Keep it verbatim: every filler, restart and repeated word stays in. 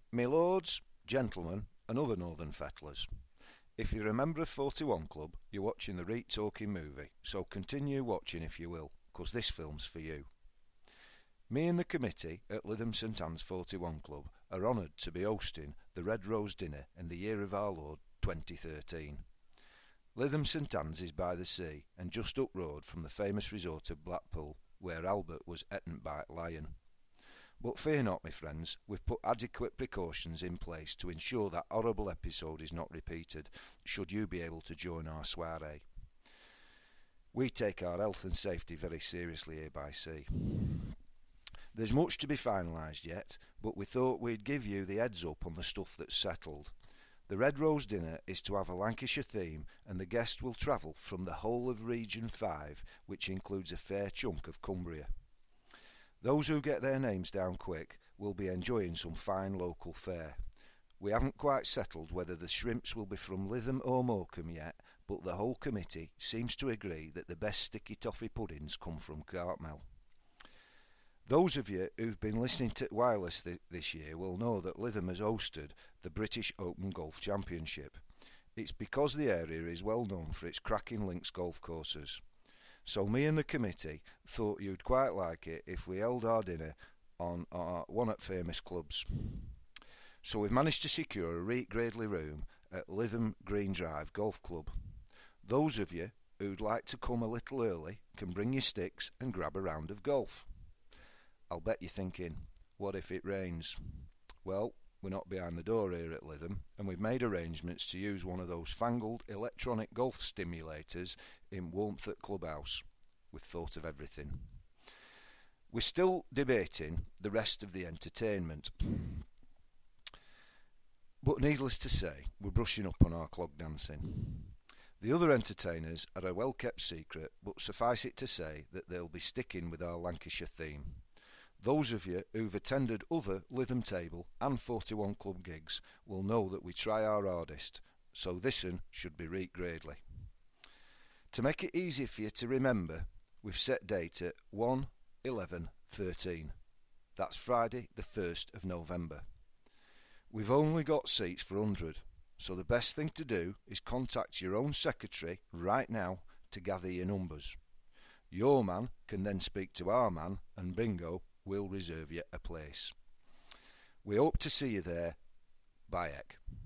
Me lords, gentlemen, and other northern fettlers. If you're a member of forty-one Club, you're watching the Reet Talking movie, so continue watching if you will, because this film's for you. Me and the committee at Lytham St Anne's forty-one Club are honoured to be hosting the Red Rose Dinner in the year of our Lord twenty thirteen. Lytham St Anne's is by the sea and just up road from the famous resort of Blackpool, where Albert was eaten by a lion. But fear not, my friends, we've put adequate precautions in place to ensure that horrible episode is not repeated, should you be able to join our soiree. We take our health and safety very seriously here by sea. There's much to be finalised yet, but we thought we'd give you the heads up on the stuff that's settled. The Red Rose Dinner is to have a Lancashire theme, and the guests will travel from the whole of Region five, which includes a fair chunk of Cumbria. Those who get their names down quick will be enjoying some fine local fare. We haven't quite settled whether the shrimps will be from Lytham or Morecambe yet, but the whole committee seems to agree that the best sticky toffee puddings come from Cartmel. Those of you who've been listening to Wireless th- this year will know that Lytham has hosted the British Open Golf Championship. It's because the area is well known for its cracking links golf courses. So me and the committee thought you'd quite like it if we held our dinner on our one at famous clubs. So we've managed to secure a Reet Gradley room at Lytham Green Drive Golf Club. Those of you who'd like to come a little early can bring your sticks and grab a round of golf. I'll bet you're thinking, what if it rains? Well, we're not behind the door here at Lytham, and we've made arrangements to use one of those fangled electronic golf stimulators in Warmth at Clubhouse. We've thought of everything. We're still debating the rest of the entertainment. But needless to say, we're brushing up on our clog dancing. The other entertainers are a well-kept secret, but suffice it to say that they'll be sticking with our Lancashire theme. Those of you who've attended other Lytham Table and forty-one Club gigs will know that we try our hardest, so this one should be Reet Gradley. To make it easy for you to remember, we've set date at one eleven thirteen. That's Friday the first of November. We've only got seats for one hundred, so the best thing to do is contact your own secretary right now to gather your numbers. Your man can then speak to our man, and bingo, we'll reserve you a place. We hope to see you there. Bye, Ek.